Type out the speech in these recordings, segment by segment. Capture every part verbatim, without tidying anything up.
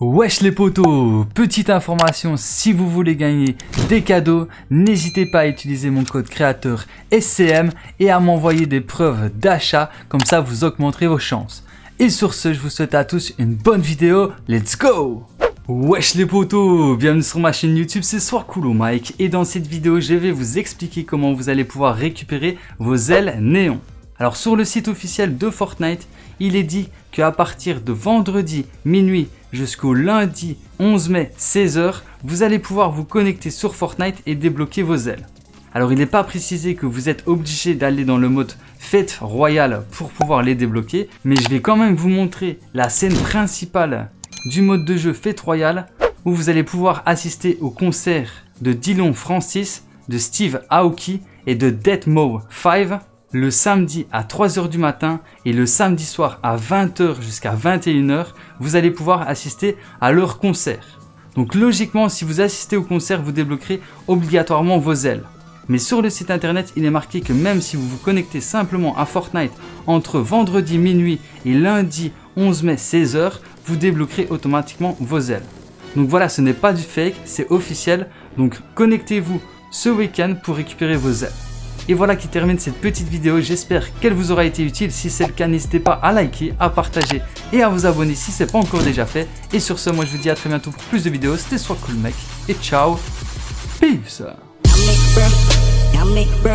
Wesh les potos, petite information, si vous voulez gagner des cadeaux, n'hésitez pas à utiliser mon code créateur S C M et à m'envoyer des preuves d'achat, comme ça vous augmenterez vos chances. Et sur ce, je vous souhaite à tous une bonne vidéo, let's go! Wesh les potos, bienvenue sur ma chaîne YouTube, c'est Soircoolo Mike et dans cette vidéo, je vais vous expliquer comment vous allez pouvoir récupérer vos ailes néon. Alors sur le site officiel de Fortnite, il est dit qu'à partir de vendredi minuit jusqu'au lundi onze mai seize heures, vous allez pouvoir vous connecter sur Fortnite et débloquer vos ailes. Alors il n'est pas précisé que vous êtes obligé d'aller dans le mode fête royale pour pouvoir les débloquer, mais je vais quand même vous montrer la scène principale du mode de jeu fête royale où vous allez pouvoir assister au concert de Dillon Francis, de Steve Aoki et de Deathmow cinq le samedi à trois heures du matin et le samedi soir à vingt heures jusqu'à vingt et une heures, vous allez pouvoir assister à leur concert. Donc logiquement, si vous assistez au concert, vous débloquerez obligatoirement vos ailes. Mais sur le site internet, il est marqué que même si vous vous connectez simplement à Fortnite entre vendredi minuit et lundi onze mai seize heures, vous débloquerez automatiquement vos ailes. Donc voilà, ce n'est pas du fake, c'est officiel. Donc connectez-vous ce week-end pour récupérer vos ailes. Et voilà qui termine cette petite vidéo, j'espère qu'elle vous aura été utile. Si c'est le cas, n'hésitez pas à liker, à partager et à vous abonner si ce n'est pas encore déjà fait. Et sur ce, moi je vous dis à très bientôt pour plus de vidéos. C'était Soircoolo Mike et ciao, peace.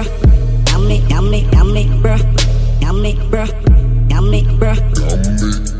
Yummy, yummy, yummy, bruh. Yummy, bruh. Yummy, bruh.